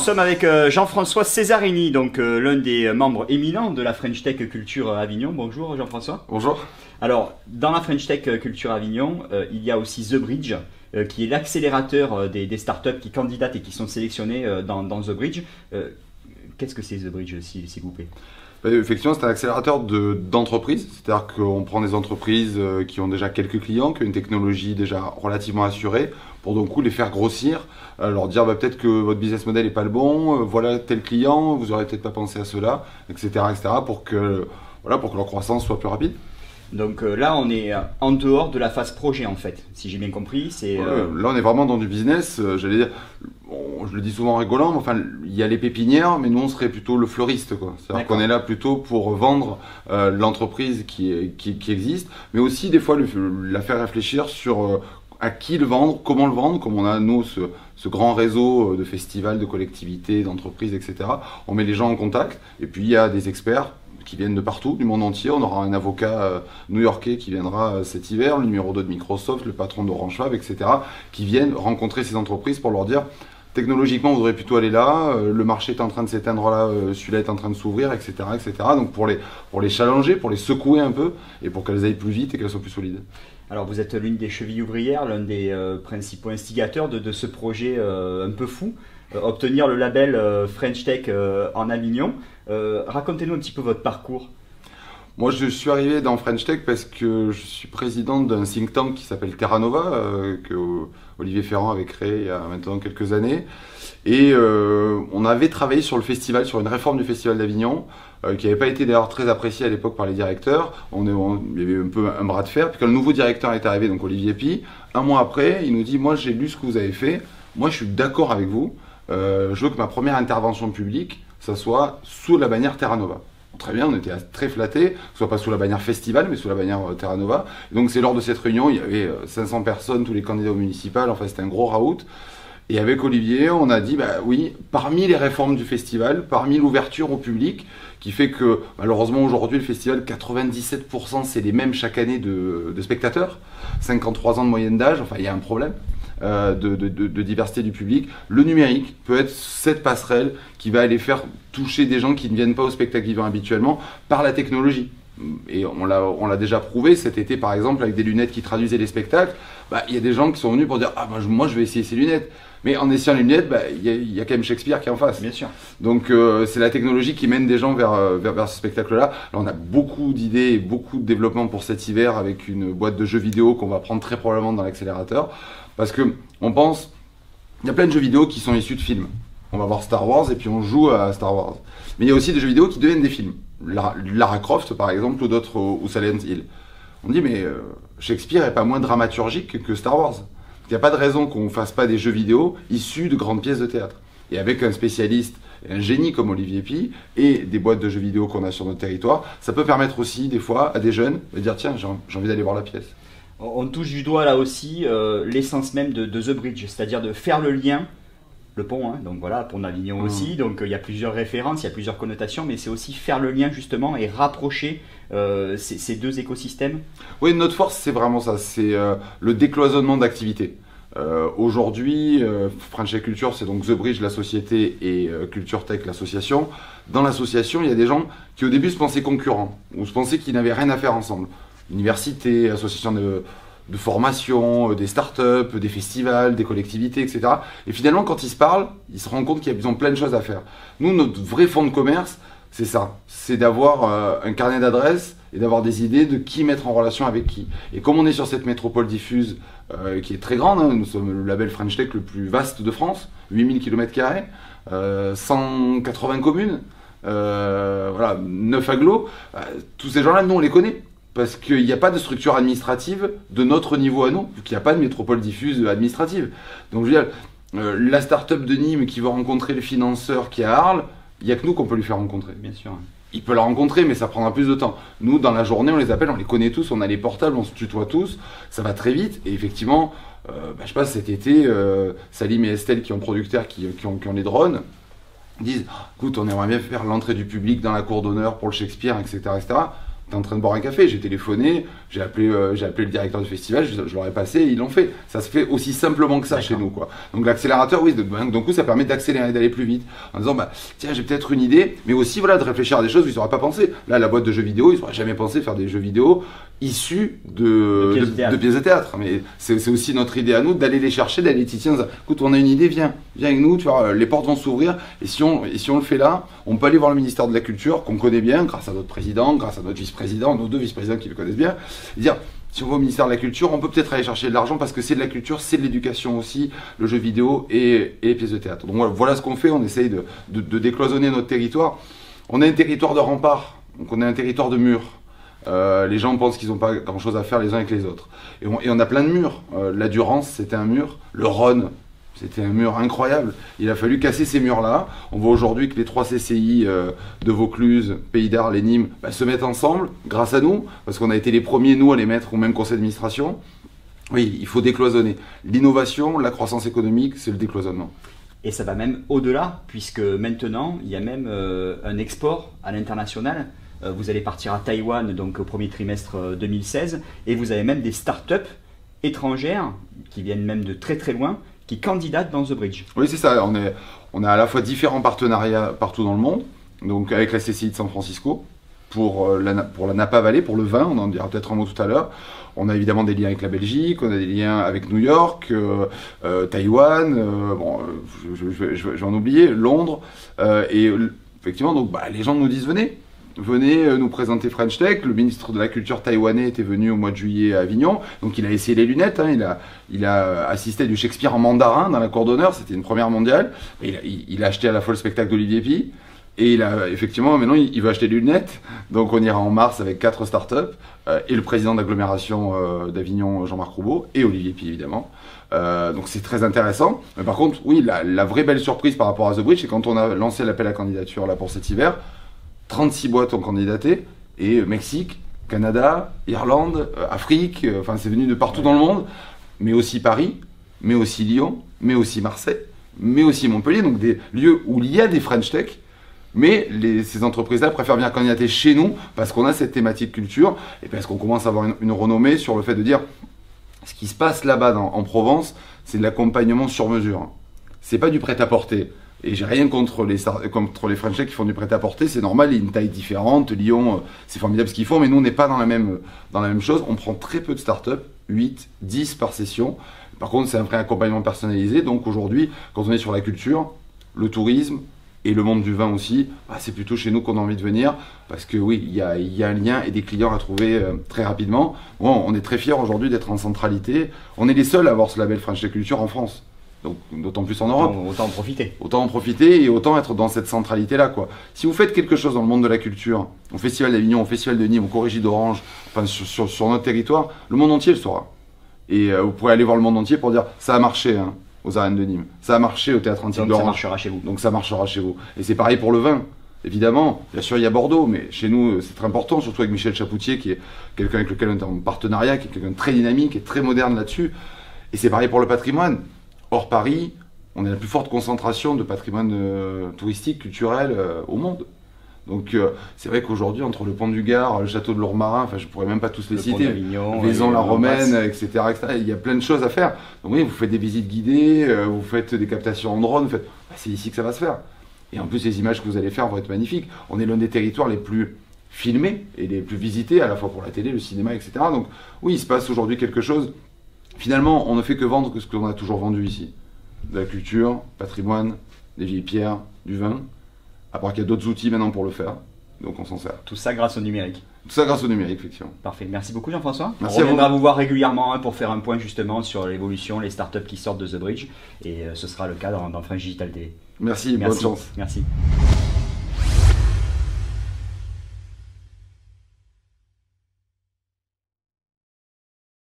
sommes avec Jean-François Cesarini, donc l'un des membres éminents de la French Tech Culture Avignon. Bonjour Jean-François. Bonjour. Alors, dans la French Tech Culture Avignon, il y a aussi The Bridge, qui est l'accélérateur des startups qui candidatent et qui sont sélectionnées dans The Bridge. Qu'est-ce que c'est The Bridge, s'il vous plaît? Effectivement, c'est un accélérateur d'entreprises, c'est-à-dire qu'on prend des entreprises qui ont déjà quelques clients, qui ont une technologie déjà relativement assurée, pour donc coup les faire grossir, leur dire peut-être que votre business model n'est pas le bon, voilà tel client, vous n'aurez peut-être pas pensé à cela, etc., pour que leur croissance soit plus rapide. Donc là, on est en dehors de la phase projet en fait, si j'ai bien compris. Là, on est vraiment dans du business, j'allais dire, je le dis souvent en rigolant, mais enfin, il y a les pépinières, mais nous, on serait plutôt le fleuriste, quoi. C'est-à-dire qu'on est là plutôt pour vendre l'entreprise qui existe, mais aussi des fois la faire réfléchir sur à qui le vendre, comment le vendre, comme on a nous ce grand réseau de festivals, de collectivités, d'entreprises, etc. On met les gens en contact, et puis il y a des experts qui viennent de partout, du monde entier. On aura un avocat new-yorkais qui viendra cet hiver, le numéro 2 de Microsoft, le patron d'Orange Fab, etc., qui viennent rencontrer ces entreprises pour leur dire technologiquement, vous devriez plutôt aller là, le marché est en train de s'éteindre là, celui-là est en train de s'ouvrir, etc., etc. Donc pour les challenger, pour les secouer un peu, et pour qu'elles aillent plus vite et qu'elles soient plus solides. Alors vous êtes l'une des chevilles ouvrières, l'un des principaux instigateurs de ce projet un peu fou, obtenir le label French Tech en Avignon. Racontez-nous un petit peu votre parcours. Moi, je suis arrivé dans French Tech parce que je suis président d'un think tank qui s'appelle Terra Nova, que Olivier Ferrand avait créé il y a maintenant quelques années. Et on avait travaillé sur le festival, sur une réforme du Festival d'Avignon, qui n'avait pas été d'ailleurs très appréciée à l'époque par les directeurs. Il y avait un peu un bras de fer. Puis quand le nouveau directeur est arrivé, donc Olivier Pi, un mois après, il nous dit « Moi, j'ai lu ce que vous avez fait. Moi, je suis d'accord avec vous. Je veux que ma première intervention publique, ça soit sous la bannière Terra Nova. » Très bien, on était très flattés, que ce soit pas sous la bannière festival, mais sous la bannière Terra Nova. Et donc c'est lors de cette réunion, il y avait 500 personnes, tous les candidats au municipal, enfin c'était un gros raout. Et avec Olivier, on a dit, bah oui, parmi les réformes du festival, parmi l'ouverture au public, qui fait que malheureusement aujourd'hui le festival, 97% c'est les mêmes chaque année de spectateurs, 53 ans de moyenne d'âge, enfin il y a un problème. De diversité du public, le numérique peut être cette passerelle qui va aller faire toucher des gens qui ne viennent pas au spectacle vivant habituellement par la technologie. Et on l'a déjà prouvé cet été par exemple avec des lunettes qui traduisaient les spectacles. Il y a des gens qui sont venus pour dire ah moi je vais essayer ces lunettes. Mais en essayant les lunettes, il y a quand même Shakespeare qui est en face. Bien sûr. Donc c'est la technologie qui mène des gens vers ce spectacle-là. Là, on a beaucoup d'idées et beaucoup de développement pour cet hiver avec une boîte de jeux vidéo qu'on va prendre très probablement dans l'accélérateur. Parce que on pense, il y a plein de jeux vidéo qui sont issus de films. On va voir Star Wars et puis on joue à Star Wars. Mais il y a aussi des jeux vidéo qui deviennent des films. Lara Croft par exemple ou d'autres ou Silent Hill. On dit mais Shakespeare est pas moins dramaturgique que Star Wars. Il n'y a pas de raison qu'on ne fasse pas des jeux vidéo issus de grandes pièces de théâtre. Et avec un spécialiste, un génie comme Olivier Pi et des boîtes de jeux vidéo qu'on a sur notre territoire, ça peut permettre aussi des fois à des jeunes de dire tiens j'ai envie d'aller voir la pièce. On touche du doigt là aussi l'essence même de The Bridge, c'est-à-dire de faire le lien, le pont, hein, donc voilà, pont d'Avignon aussi, donc il y a plusieurs références, il y a plusieurs connotations, mais c'est aussi faire le lien justement et rapprocher ces deux écosystèmes. Oui, notre force c'est vraiment ça, c'est le décloisonnement d'activités. Aujourd'hui, French Tech Culture, c'est donc The Bridge, la société, et Culture Tech, l'association. Dans l'association, il y a des gens qui au début se pensaient concurrents, ou se pensaient qu'ils n'avaient rien à faire ensemble. Université, association de formation, des startups, des festivals, des collectivités, etc. Et finalement, quand ils se parlent, ils se rendent compte qu'ils ont plein de choses à faire. Nous, notre vrai fonds de commerce, c'est ça. C'est d'avoir un carnet d'adresses et d'avoir des idées de qui mettre en relation avec qui. Et comme on est sur cette métropole diffuse qui est très grande, hein, nous sommes le label French Tech le plus vaste de France, 8000 km², 180 communes, voilà, 9 agglos, tous ces gens-là, nous on les connaît. Parce qu'il n'y a pas de structure administrative de notre niveau à nous, qu'il n'y a pas de métropole diffuse administrative. Donc je veux dire, la start-up de Nîmes qui va rencontrer le financeur qui est à Arles, il n'y a que nous qu'on peut lui faire rencontrer. Bien sûr. Il peut la rencontrer, mais ça prendra plus de temps. Nous, dans la journée, on les appelle, on les connaît tous, on a les portables, on se tutoie tous, ça va très vite. Et effectivement, je sais pas, cet été, Salim et Estelle, qui ont producteurs, qui ont les drones, disent, écoute, on aimerait bien faire l'entrée du public dans la cour d'honneur pour le Shakespeare, etc., etc. t'es en train de boire un café, j'ai téléphoné, j'ai appelé le directeur du festival, je leur ai passé, et ils l'ont fait. Ça se fait aussi simplement que ça chez nous, quoi. Donc l'accélérateur, oui, donc coup, ça permet d'accélérer, d'aller plus vite, en disant, bah, tiens, j'ai peut-être une idée, mais aussi, voilà, de réfléchir à des choses où ils n'auraient pas pensé. Là, la boîte de jeux vidéo, ils n'auraient jamais pensé faire des jeux vidéo issus de pièces de théâtre. Mais c'est aussi notre idée à nous, d'aller les chercher, d'aller les titiller. Écoute, on a une idée, viens avec nous, tu vois, les portes vont s'ouvrir, et si on le fait là, on peut aller voir le ministère de la Culture, qu'on connaît bien, grâce à notre président, grâce à notre vice-président, nos 2 vice-présidents qui le connaissent bien, et dire, si on va au ministère de la Culture, on peut peut-être aller chercher de l'argent parce que c'est de la culture, c'est de l'éducation aussi, le jeu vidéo et les pièces de théâtre. Donc voilà ce qu'on fait, on essaye de décloisonner notre territoire. On a un territoire de rempart, donc on a un territoire de murs. Les gens pensent qu'ils n'ont pas grand-chose à faire les uns avec les autres. Et on a plein de murs. La Durance, c'était un mur. Le Rhône, c'était un mur incroyable. Il a fallu casser ces murs-là. On voit aujourd'hui que les 3 CCI de Vaucluse, Pays d'Arles et Nîmes se mettent ensemble grâce à nous, parce qu'on a été les premiers, nous, à les mettre au même conseil d'administration. Oui, il faut décloisonner. L'innovation, la croissance économique, c'est le décloisonnement. Et ça va même au-delà, puisque maintenant, il y a même un export à l'international. Vous allez partir à Taïwan donc au premier trimestre 2016, et vous avez même des startups étrangères qui viennent même de très très loin, qui candidatent dans The Bridge. Oui, c'est ça. On a à la fois différents partenariats partout dans le monde, donc avec la CCI de San Francisco, pour la Napa Valley, pour le vin, on en dira peut-être un mot tout à l'heure. On a évidemment des liens avec la Belgique, on a des liens avec New York, Taïwan, je vais en oublier, Londres, et effectivement, donc, les gens nous disent venez nous présenter French Tech. Le ministre de la Culture taïwanais était venu au mois de juillet à Avignon, donc il a essayé les lunettes, il a assisté à du Shakespeare en mandarin dans la cour d'honneur, c'était une première mondiale. Il a acheté à la fois le spectacle d'Olivier Py, et effectivement maintenant il veut acheter des lunettes, donc on ira en mars avec 4 startups, et le président d'agglomération d'Avignon, Jean-Marc Roubaud, et Olivier Py évidemment. Donc c'est très intéressant. Mais par contre, oui, la vraie belle surprise par rapport à The Bridge, c'est quand on a lancé l'appel à candidature là pour cet hiver, 36 boîtes ont candidaté, et Mexique, Canada, Irlande, Afrique, enfin c'est venu de partout dans le monde, mais aussi Paris, mais aussi Lyon, mais aussi Marseille, mais aussi Montpellier, donc des lieux où il y a des French Tech, mais ces entreprises-là préfèrent bien candidater chez nous parce qu'on a cette thématique culture, et parce qu'on commence à avoir une renommée sur le fait de dire, ce qui se passe là-bas en Provence, c'est de l'accompagnement sur mesure. C'est pas du prêt-à-porter. Et j'ai rien contre les French Tech qui font du prêt-à-porter, c'est normal, il y a une taille différente. Lyon, c'est formidable ce qu'ils font, mais nous on n'est pas dans la même chose. On prend très peu de startups, 8, 10 par session. Par contre, c'est un vrai accompagnement personnalisé. Donc aujourd'hui, quand on est sur la culture, le tourisme et le monde du vin aussi, c'est plutôt chez nous qu'on a envie de venir, parce que oui, il y a un lien et des clients à trouver très rapidement. Bon, on est très fiers aujourd'hui d'être en centralité. On est les seuls à avoir ce label French Tech Culture en France. Donc, d'autant plus en Europe. Autant en profiter. Autant en profiter et autant être dans cette centralité-là, quoi. Si vous faites quelque chose dans le monde de la culture, au Festival d'Avignon, au Festival de Nîmes, au Corrégie d'Orange, enfin sur notre territoire, le monde entier le saura. Et vous pourrez aller voir le monde entier pour dire ça a marché aux arènes de Nîmes, ça a marché au Théâtre Antique d'Orange. Donc ça marchera chez vous. Donc ça marchera chez vous. Et c'est pareil pour le vin. Évidemment, bien sûr, il y a Bordeaux, mais chez nous, c'est très important, surtout avec Michel Chapoutier, qui est quelqu'un avec lequel on est en partenariat, qui est quelqu'un de très dynamique et très moderne là-dessus. Et c'est pareil pour le patrimoine. Hors Paris, on a la plus forte concentration de patrimoine touristique, culturel au monde. Donc c'est vrai qu'aujourd'hui, entre le Pont du Gard, le château de Lourmarin, enfin je pourrais même pas tous les citer, Vaison-la-Romaine, etc., il y a plein de choses à faire. Donc oui, vous faites des visites guidées, vous faites des captations en drone, c'est ici que ça va se faire. Et en plus, les images que vous allez faire vont être magnifiques. On est l'un des territoires les plus filmés et les plus visités, à la fois pour la télé, le cinéma, etc. Donc oui, il se passe aujourd'hui quelque chose. Finalement, on ne fait que vendre que ce qu'on a toujours vendu ici. De la culture, patrimoine, des vieilles pierres, du vin. À part qu'il y a d'autres outils maintenant pour le faire. Donc on s'en sert. Tout ça grâce au numérique. Tout ça grâce au numérique, effectivement. Parfait. Merci beaucoup Jean-François. Merci on reviendra vous voir régulièrement pour faire un point justement sur l'évolution, les startups qui sortent de The Bridge. Et ce sera le cas dans French Digital Day. Merci, bonne chance. Merci.